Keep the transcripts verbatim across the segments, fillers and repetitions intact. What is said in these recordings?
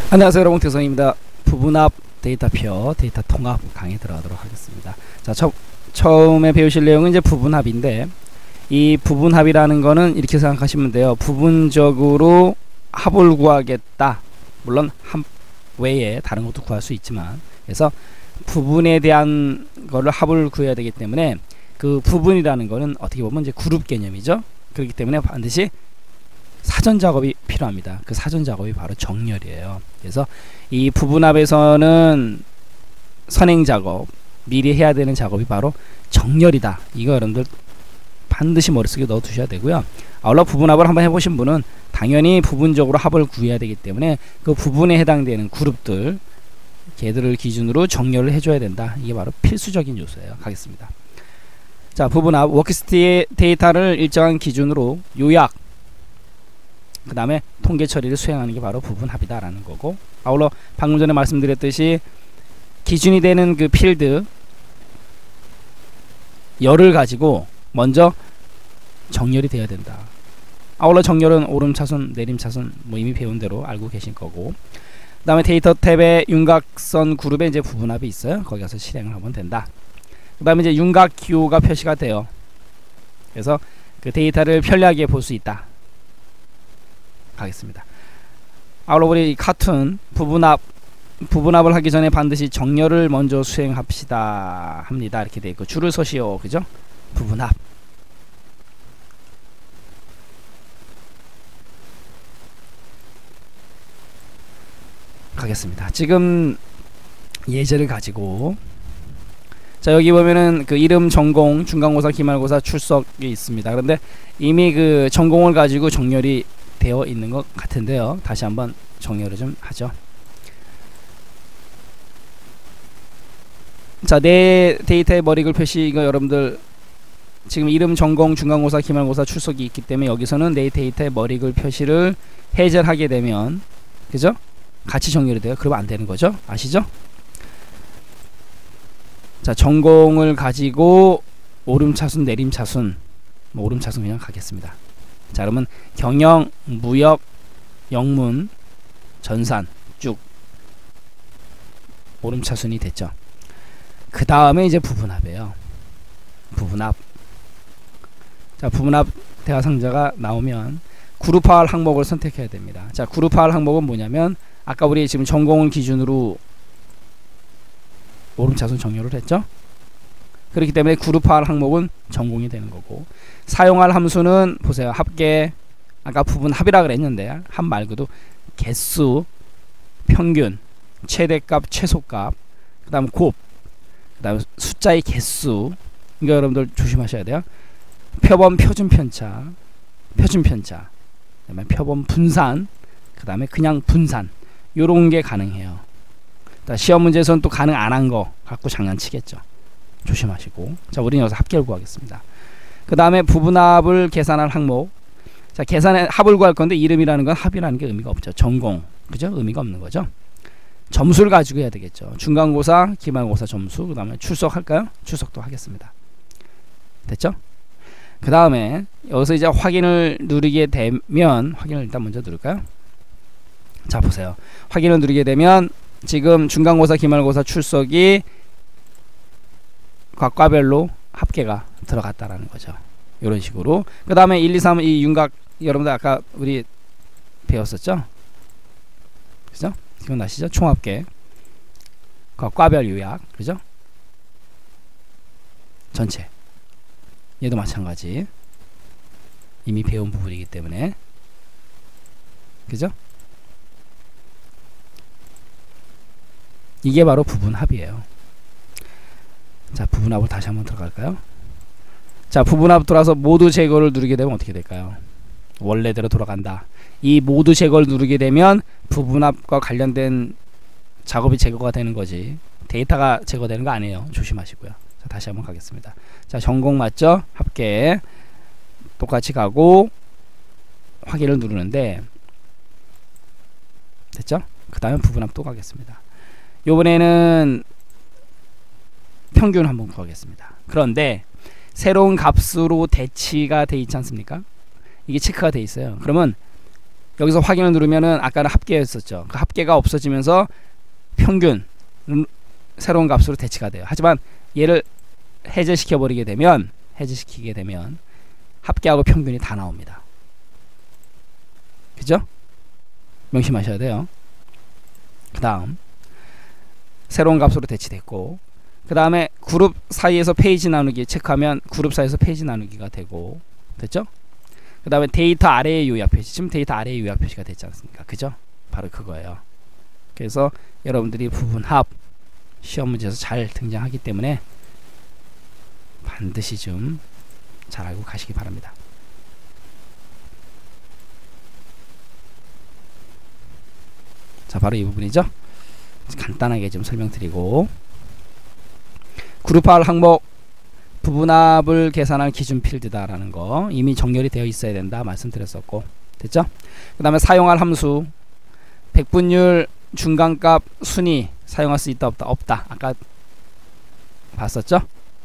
안녕하세요 여러분, 태성입니다. 부분합 데이터표 데이터 통합 강의 들어가도록 하겠습니다. 자, 처, 처음에 배우실 내용은 이제 부분합인데, 이 부분합이라는 거는 이렇게 생각하시면 돼요. 부분적으로 합을 구하겠다. 물론 합 외에 다른 것도 구할 수 있지만, 그래서 부분에 대한 거를 합을 구해야 되기 때문에 그 부분이라는 거는 어떻게 보면 이제 그룹 개념이죠. 그렇기 때문에 반드시 사전 작업이 필요합니다. 그 사전 작업이 바로 정렬이에요. 그래서 이 부분합에서는 선행 작업, 미리 해야 되는 작업이 바로 정렬이다. 이거 여러분들 반드시 머릿속에 넣어 두셔야 되고요. 아울러 부분합을 한번 해보신 분은 당연히 부분적으로 합을 구해야 되기 때문에 그 부분에 해당되는 그룹들, 걔들을 기준으로 정렬을 해줘야 된다. 이게 바로 필수적인 요소예요. 가겠습니다. 자, 부분합 워크시트의 데이터를 일정한 기준으로 요약, 그 다음에 통계 처리를 수행하는 게 바로 부분합이다 라는 거고, 아울러 방금 전에 말씀드렸듯이 기준이 되는 그 필드 열을 가지고 먼저 정렬이 돼야 된다. 아울러 정렬은 오름차순, 내림차순 뭐 이미 배운 대로 알고 계신 거고, 그 다음에 데이터 탭에 윤곽선 그룹에 이제 부분합이 있어요. 거기 가서 실행을 하면 된다. 그 다음에 이제 윤곽 기호가 표시가 돼요. 그래서 그 데이터를 편리하게 볼 수 있다. 가겠습니다. 아울러 우리 카툰 부분합 부분합을 하기 전에 반드시 정렬을 먼저 수행합시다 합니다. 이렇게 돼 있고, 줄을 서시오. 그죠? 부분합. 가겠습니다. 지금 예제를 가지고, 자, 여기 보면은 그 이름, 전공, 중간고사, 기말고사, 출석이 있습니다. 그런데 이미 그 전공을 가지고 정렬이 되어 있는 것 같은데요. 다시 한번 정렬을 좀 하죠. 자, 내 데이터의 머리글 표시, 이거 여러분들 지금 이름, 전공, 중간고사, 기말고사, 출석이 있기 때문에 여기서는 내 데이터의 머리글 표시를 해제하게 되면, 그죠? 같이 정렬이 돼요. 그러면 안 되는 거죠. 아시죠? 자, 전공을 가지고 오름차순, 내림차순, 뭐 오름차순 그냥 가겠습니다. 자, 그러면 경영, 무역, 영문, 전산 쭉 오름차순이 됐죠. 그 다음에 이제 부분합이에요. 부분합. 자, 부분합 대화상자가 나오면 그룹화할 항목을 선택해야 됩니다. 자, 그룹화할 항목은 뭐냐면, 아까 우리 지금 전공을 기준으로 오름차순 정렬을 했죠. 그렇기 때문에 그룹화할 항목은 전공이 되는 거고, 사용할 함수는 보세요. 합계, 아까 부분합이라 그랬는데 합 말고도 개수, 평균, 최대값, 최소값, 그 다음 곱, 그 다음 숫자의 개수, 이거 여러분들 조심하셔야 돼요. 표본, 표준 편차, 표준 편차, 그 다음에 표본 분산, 그 다음에 그냥 분산, 요런 게 가능해요. 시험 문제에서는 또 가능 안 한 거 갖고 장난치겠죠. 조심하시고. 자, 우리는 여기서 합계를 구하겠습니다. 그 다음에 부분합을 계산할 항목. 자, 계산에 합을 구할 건데 이름이라는 건 합이라는 게 의미가 없죠. 전공, 그죠? 의미가 없는 거죠. 점수를 가지고 해야 되겠죠. 중간고사, 기말고사 점수, 그 다음에 출석할까요? 출석도 하겠습니다. 됐죠? 그 다음에 여기서 이제 확인을 누르게 되면, 확인을 일단 먼저 누를까요? 자, 보세요. 확인을 누르게 되면 지금 중간고사, 기말고사 출석이 각 과별로 합계가 들어갔다라는 거죠. 이런 식으로. 그 다음에 일, 이, 삼 이 윤곽, 여러분들 아까 우리 배웠었죠? 그죠? 기억나시죠? 총합계, 각 과별 요약, 그죠? 전체. 얘도 마찬가지. 이미 배운 부분이기 때문에. 그죠? 이게 바로 부분합이에요. 자, 부분합을 다시 한번 들어갈까요? 자, 부분합 돌아서 모두 제거를 누르게 되면 어떻게 될까요? 원래대로 돌아간다. 이 모두 제거를 누르게 되면 부분합과 관련된 작업이 제거가 되는 거지, 데이터가 제거되는 거 아니에요. 조심하시고요. 자, 다시 한번 가겠습니다. 자, 전공 맞죠? 합계 똑같이 가고 확인을 누르는데, 됐죠? 그 다음에 부분합 또 가겠습니다. 요번에는 평균 한번 구하겠습니다. 그런데 새로운 값으로 대치가 돼 있지 않습니까? 이게 체크가 돼 있어요. 그러면 여기서 확인을 누르면은 아까는 합계였었죠. 그 합계가 없어지면서 평균 음, 새로운 값으로 대치가 돼요. 하지만 얘를 해제시켜 버리게 되면 해제시키게 되면 합계하고 평균이 다 나옵니다. 그죠? 명심하셔야 돼요. 그 다음 새로운 값으로 대치됐고, 그 다음에 그룹 사이에서 페이지 나누기 체크하면 그룹 사이에서 페이지 나누기가 되고, 됐죠? 그 다음에 데이터 아래의 요약 표시, 지금 데이터 아래의 요약 표시가 됐지 않습니까? 그죠? 바로 그거예요. 그래서 여러분들이 부분합 시험 문제에서 잘 등장하기 때문에 반드시 좀 잘 알고 가시기 바랍니다. 자, 바로 이 부분이죠. 간단하게 좀 설명드리고, 그룹화할 항목 부분합을 계산할 기준 필드다라는 거 이미 정렬이 되어 있어야 된다 말씀드렸었고, 됐죠? 그 다음에 사용할 함수 백분율 중간값 순위 사용할 수 있다 없다? 없다. 아까 봤었죠?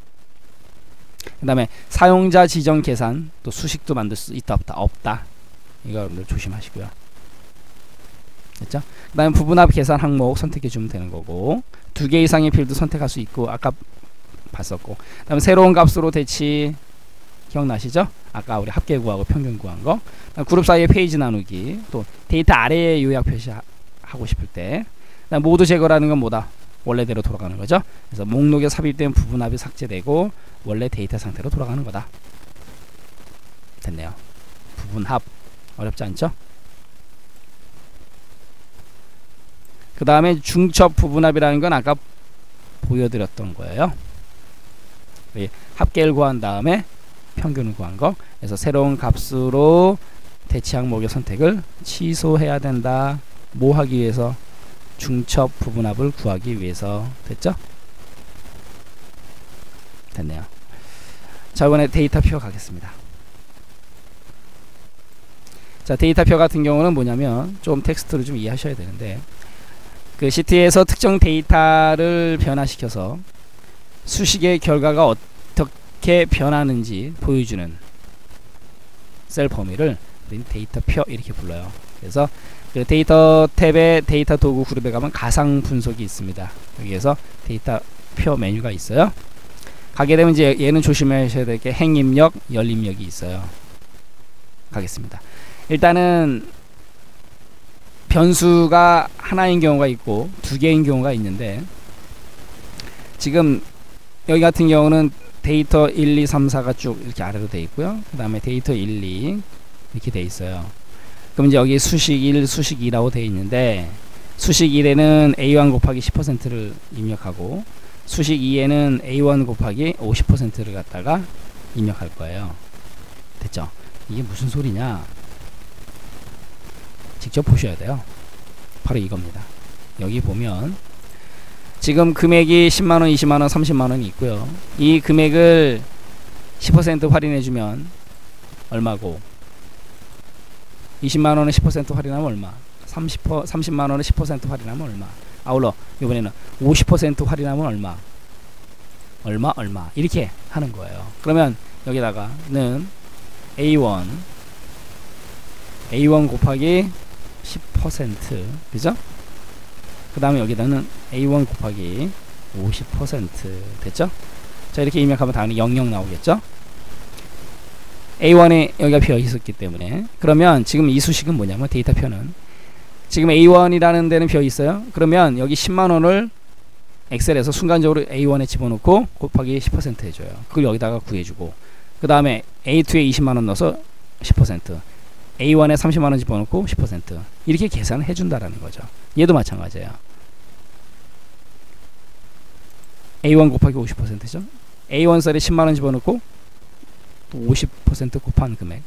그 다음에 사용자 지정 계산 또 수식도 만들 수 있다 없다? 없다. 이거 여러분들 조심하시고요. 됐죠? 그 다음에 부분합 계산 항목 선택해 주면 되는 거고, 두 개 이상의 필드 선택할 수 있고 아까 봤었고, 그 다음에 새로운 값으로 대치 기억나시죠? 아까 우리 합계 구하고 평균 구한 거. 그룹 사이의 페이지 나누기, 또 데이터 아래에 요약 표시 하, 하고 싶을 때, 그다음 모두 제거라는 건 뭐다? 원래대로 돌아가는 거죠. 그래서 목록에 삽입된 부분합이 삭제되고 원래 데이터 상태로 돌아가는 거다. 됐네요. 부분합 어렵지 않죠? 그 다음에 중첩 부분합이라는 건 아까 보여드렸던 거예요. 합계를 구한 다음에 평균을 구한 거. 그래서 새로운 값으로 대치 항목의 선택을 취소해야 된다. 뭐 하기 위해서? 중첩 부분합을 구하기 위해서. 됐죠? 됐네요. 자, 이번에 데이터표 가겠습니다. 자, 데이터표 같은 경우는 뭐냐면 좀 텍스트를 좀 이해하셔야 되는데, 그 시트에서 특정 데이터를 변화시켜서 수식의 결과가 어떻게 변하는지 보여주는 셀 범위를 데이터표 이렇게 불러요. 그래서 그 데이터 탭에 데이터 도구 그룹에 가면 가상 분석이 있습니다. 여기에서 데이터표 메뉴가 있어요. 가게 되면 이제 얘는 조심하셔야 될 게 행입력, 열입력이 있어요. 가겠습니다. 일단은 변수가 하나인 경우가 있고 두 개인 경우가 있는데, 지금 여기 같은 경우는 데이터 일, 이, 삼, 사가 쭉 이렇게 아래로 되어 있고요. 그 다음에 데이터 일, 이 이렇게 되어 있어요. 그럼 이제 여기 수식 일, 수식 이라고 되어 있는데, 수식 일에는 에이 원 곱하기 십 퍼센트를 입력하고 수식 이에는 에이 원 곱하기 오십 퍼센트를 갖다가 입력할 거예요. 됐죠? 이게 무슨 소리냐? 직접 보셔야 돼요. 바로 이겁니다. 여기 보면 지금 금액이 십만 원, 이십만 원, 삼십만 원이 있고요. 이 금액을 십 퍼센트 할인해 주면 얼마고, 이십만 원은 십 퍼센트 할인하면 얼마, 삼십 퍼센트, 삼십만 원은 십 퍼센트 할인하면 얼마, 아울러 이번에는 오십 퍼센트 할인하면 얼마, 얼마, 얼마 이렇게 하는 거예요. 그러면 여기다가는 에이 원 에이 원 곱하기 십 퍼센트, 그죠? 그 다음에 여기다는 에이 원 곱하기 오십 퍼센트 됐죠? 자, 이렇게 입력하면 당연히 영영 나오겠죠? 에이 원에 여기가 비어 있었기 때문에. 그러면 지금 이 수식은 뭐냐면, 데이터표는 지금 에이 원이라는 데는 비어 있어요. 그러면 여기 십만 원을 엑셀에서 순간적으로 에이 원에 집어넣고 곱하기 십 퍼센트 해줘요. 그걸 여기다가 구해주고, 그 다음에 에이 투에 이십만 원 넣어서 십 퍼센트, 에이 원에 삼십만 원 집어넣고 십 퍼센트 이렇게 계산을 해준다라는 거죠. 얘도 마찬가지예요. 에이 원 곱하기 오십 퍼센트죠. 에이 원 셀에 십만 원 집어넣고 또 오십 퍼센트 곱한 금액,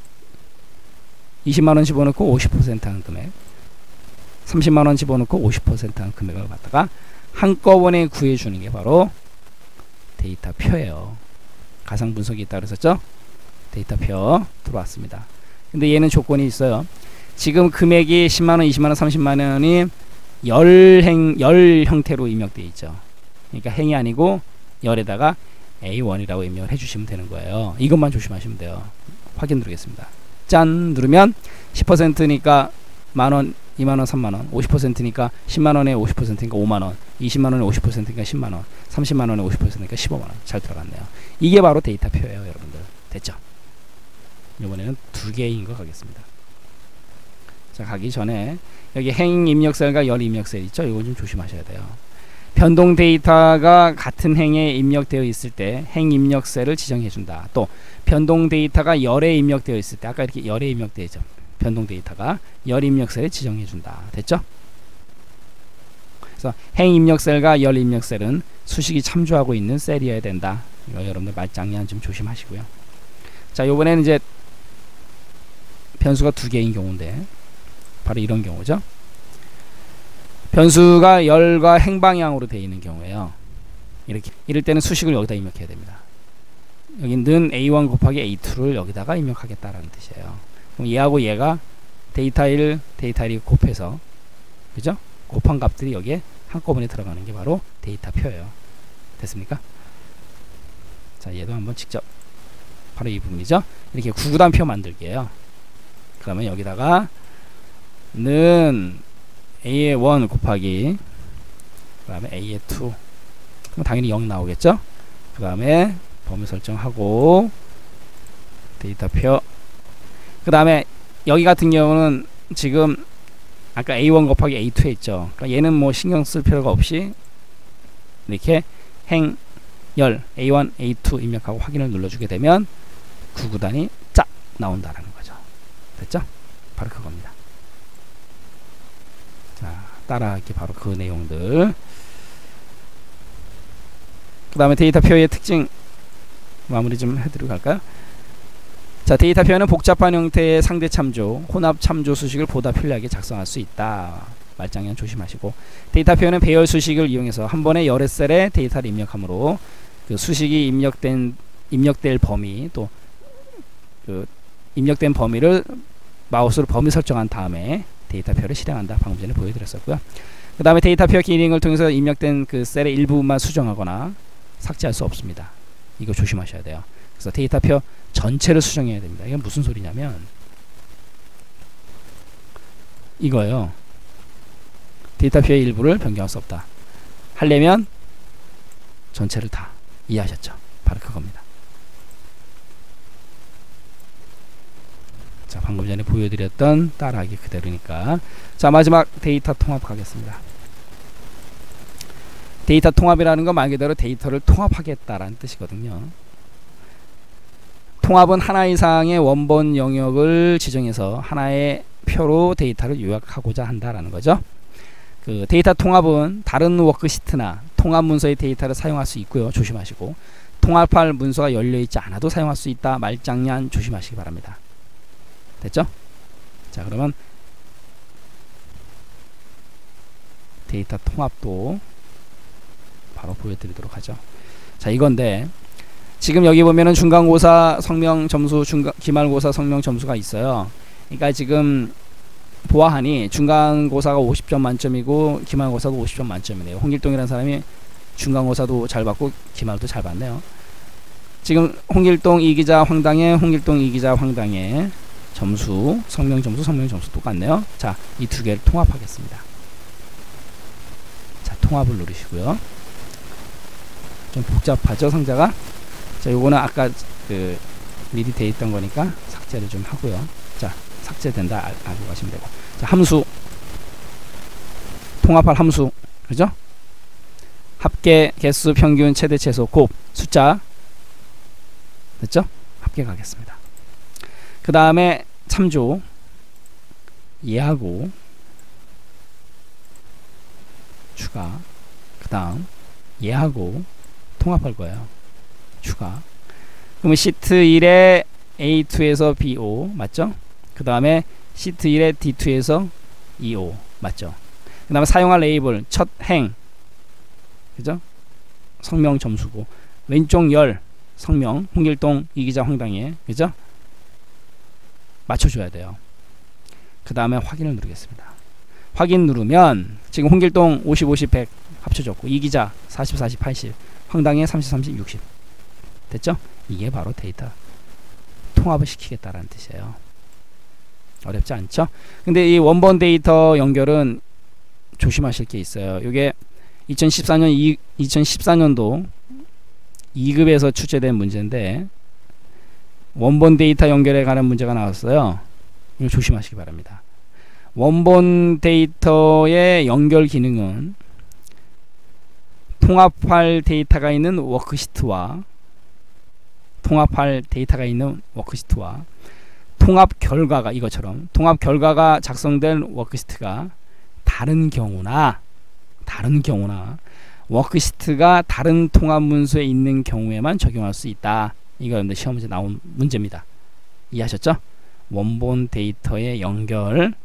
이십만 원 집어넣고 오십 퍼센트 한 금액, 삼십만 원 집어넣고 오십 퍼센트 한 금액을 갖다가 한꺼번에 구해주는 게 바로 데이터표예요. 가상 분석이 있다 그랬었죠? 데이터표 들어왔습니다. 근데 얘는 조건이 있어요. 지금 금액이 십만 원, 이십만 원, 삼십만 원이 열행, 열 형태로 입력되어 있죠. 그러니까 행이 아니고 열에다가 에이 원이라고 입력을 해주시면 되는 거예요. 이것만 조심하시면 돼요. 확인 누르겠습니다. 짠 누르면 십 퍼센트니까 만원, 이만원, 삼만원, 오십 퍼센트니까 십만원에 오십 퍼센트니까 오만원, 이십만원에 오십 퍼센트니까 십만원, 삼십만원에 오십 퍼센트니까 십오만원. 잘 들어갔네요. 이게 바로 데이터표예요, 여러분들. 됐죠? 이번에는 두 개인 거 가겠습니다. 자, 가기 전에 여기 행 입력셀과 열 입력셀 있죠? 이거 좀 조심하셔야 돼요. 변동 데이터가 같은 행에 입력되어 있을 때 행 입력셀을 지정해 준다. 또 변동 데이터가 열에 입력되어 있을 때, 아까 이렇게 열에 입력되어 있죠. 변동 데이터가 열 입력셀을 지정해 준다. 됐죠? 그래서 행 입력셀과 열 입력셀은 수식이 참조하고 있는 셀이어야 된다. 이거 여러분들 말장난 좀 조심하시고요. 자, 요번에는 이제 변수가 두 개인 경우인데 바로 이런 경우죠. 변수가 열과 행방향으로 되어 있는 경우에요. 이렇게 이럴 때는 수식을 여기다 입력해야 됩니다. 여기는 에이 원 곱하기 에이 투를 여기다가 입력하겠다라는 뜻이에요. 그럼 얘하고 얘가 데이터 일, 데이터 이 곱해서, 그죠? 곱한 값들이 여기에 한꺼번에 들어가는 게 바로 데이터표예요. 됐습니까? 자, 얘도 한번 직접 바로 이 부분이죠. 이렇게 구구단표 만들게요. 그러면 여기다가 는 에이의 일 곱하기 그 다음에 에이의 이, 그럼 당연히 영 나오겠죠. 그 다음에 범위 설정하고 데이터표, 그 다음에 여기 같은 경우는 지금 아까 에이 원 곱하기 에이 투에 있죠. 그러니까 얘는 뭐 신경 쓸 필요가 없이 이렇게 행 열 에이 원 에이 투 입력하고 확인을 눌러주게 되면 구구단이 쫙 나온다라는 거죠. 됐죠? 바로 그겁니다. 자, 따라하기 바로 그 내용들. 그 다음에 데이터표의 특징 마무리 좀 해드리고 갈까요? 자, 데이터표는 복잡한 형태의 상대 참조, 혼합 참조 수식을 보다 편리하게 작성할 수 있다. 말장난 조심하시고, 데이터표는 배열 수식을 이용해서 한 번에 여러 셀의 데이터를 입력하므로 그 수식이 입력된 입력될 범위, 또 그 입력된 범위를 마우스로 범위 설정한 다음에 데이터표를 실행한다. 방금 전에 보여드렸었고요. 그 다음에 데이터표 기능을 통해서 입력된 그 셀의 일부분만 수정하거나 삭제할 수 없습니다. 이거 조심하셔야 돼요. 그래서 데이터표 전체를 수정해야 됩니다. 이건 무슨 소리냐면 이거예요. 데이터표의 일부를 변경할 수 없다. 하려면 전체를 다. 이해하셨죠? 바로 그겁니다. 자, 방금 전에 보여드렸던 따라하기 그대로니까. 자, 마지막 데이터 통합 가겠습니다. 데이터 통합이라는 건 말 그대로 데이터를 통합하겠다라는 뜻이거든요. 통합은 하나 이상의 원본 영역을 지정해서 하나의 표로 데이터를 요약하고자 한다라는 거죠. 그 데이터 통합은 다른 워크시트나 통합 문서의 데이터를 사용할 수 있고요. 조심하시고, 통합할 문서가 열려있지 않아도 사용할 수 있다. 말장난 조심하시기 바랍니다. 됐죠? 자, 그러면 데이터 통합도 바로 보여드리도록 하죠. 자, 이건데 지금 여기 보면은 중간고사 성명 점수, 중간, 기말고사 성명 점수가 있어요. 그러니까 지금 보아하니 중간고사가 오십 점 만점이고 기말고사도 오십 점 만점이네요. 홍길동이라는 사람이 중간고사도 잘 받고 기말도 잘 받네요. 지금 홍길동 이기자 황당해, 홍길동 이기자 황당해 점수, 성명 점수, 성명 점수 똑같네요. 자, 이 두 개를 통합하겠습니다. 자, 통합을 누르시고요. 좀 복잡하죠, 상자가? 자, 요거는 아까 그 미리 돼 있던 거니까 삭제를 좀 하고요. 자, 삭제된다 알, 알고 가시면 되고. 자, 함수. 통합할 함수. 그죠? 합계, 개수, 평균, 최대, 최소, 곱, 숫자. 됐죠? 합계 가겠습니다. 그 다음에 참조. 얘하고 추가. 그 다음 얘하고 통합할 거예요. 추가. 그러면 시트 일에 에이 투에서 비 오 맞죠? 그 다음에 시트 일에 디 투에서 이 오 맞죠? 그 다음에 사용할 레이블 첫 행, 그죠? 성명 점수고, 왼쪽 열 성명 홍길동 이기자 황당해, 그죠? 맞춰줘야 돼요. 그 다음에 확인을 누르겠습니다. 확인 누르면 지금 홍길동 오십, 오십, 백 합쳐졌고, 이기자 사십, 사십, 팔십, 황당해 삼십, 삼십, 육십 됐죠? 이게 바로 데이터 통합을 시키겠다라는 뜻이에요. 어렵지 않죠? 근데 이 원본 데이터 연결은 조심하실 게 있어요. 이게 이천십사 년 이, 이천십사 년도 이 급에서 출제된 문제인데 원본 데이터 연결에 관한 문제가 나왔어요. 이거 조심하시기 바랍니다. 원본 데이터의 연결 기능은 통합할 데이터가 있는 워크시트와 통합할 데이터가 있는 워크시트와 통합 결과가 이것처럼 통합 결과가 작성된 워크시트가 다른 경우나 다른 경우나 워크시트가 다른 통합 문서에 있는 경우에만 적용할 수 있다. 이거 여러분들 시험 문제 나온 문제입니다. 이해하셨죠? 원본 데이터의 연결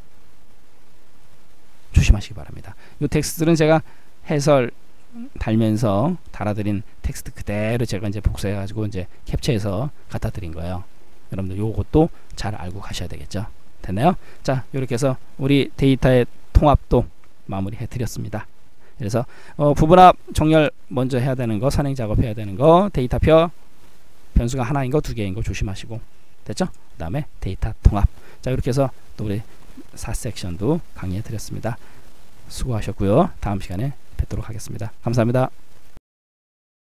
조심하시기 바랍니다. 이 텍스트는 제가 해설 달면서 달아드린 텍스트 그대로 제가 이제 복사해 가지고 이제 캡처해서 갖다 드린 거예요. 여러분들 요것도 잘 알고 가셔야 되겠죠. 됐나요? 자, 이렇게 해서 우리 데이터의 통합도 마무리해 드렸습니다. 그래서 어, 부분합 정렬 먼저 해야 되는 거, 선행 작업 해야 되는 거, 데이터표 변수가 하나인 거, 두 개인 거 조심하시고 됐죠? 그 다음에 데이터 통합. 자, 이렇게 해서 또 우리 사 섹션도 강의해 드렸습니다. 수고하셨고요. 다음 시간에 뵙도록 하겠습니다. 감사합니다.